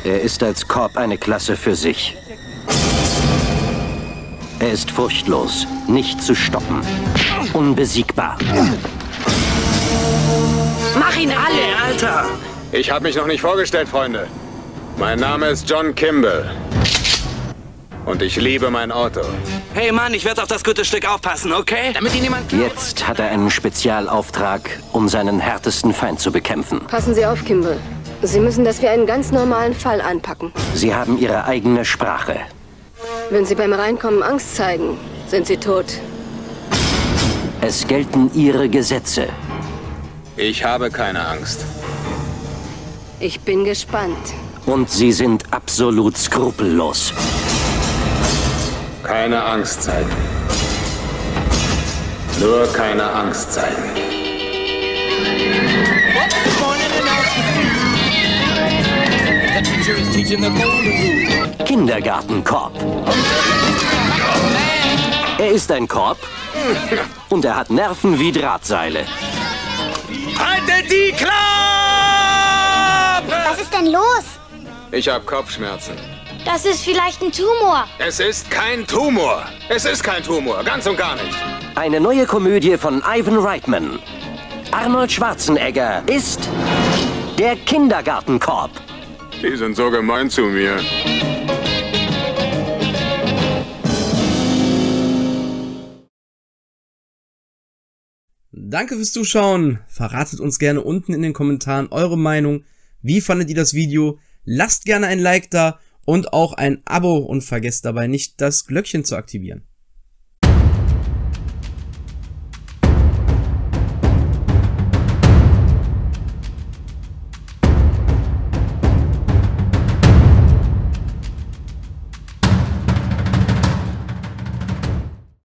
Er ist als Korb eine Klasse für sich. Er ist furchtlos, nicht zu stoppen, unbesiegbar. Mach ihn alle, Alter! Ich habe mich noch nicht vorgestellt, Freunde. Mein Name ist John Kimball. Und ich liebe mein Auto. Hey Mann, ich werde auf das gute Stück aufpassen, okay? Damit ihn niemand... Jetzt hat er einen Spezialauftrag, um seinen härtesten Feind zu bekämpfen. Passen Sie auf, Kimball. Sie müssen das wie einen ganz normalen Fall anpacken. Sie haben ihre eigene Sprache. Wenn Sie beim Reinkommen Angst zeigen, sind Sie tot. Es gelten ihre Gesetze. Ich habe keine Angst. Ich bin gespannt. Und sie sind absolut skrupellos. Keine Angst zeigen. Nur keine Angst zeigen. Kindergartenkorb. Er ist ein Korb und er hat Nerven wie Drahtseile. Haltet die Klappe! Was ist denn los? Ich habe Kopfschmerzen. Das ist vielleicht ein Tumor. Es ist kein Tumor. Es ist kein Tumor, ganz und gar nicht. Eine neue Komödie von Ivan Reitman. Arnold Schwarzenegger ist der Kindergartenkorb. Die sind so gemein zu mir. Danke fürs Zuschauen. Verratet uns gerne unten in den Kommentaren eure Meinung. Wie fandet ihr das Video? Lasst gerne ein Like da und auch ein Abo und vergesst dabei nicht, das Glöckchen zu aktivieren.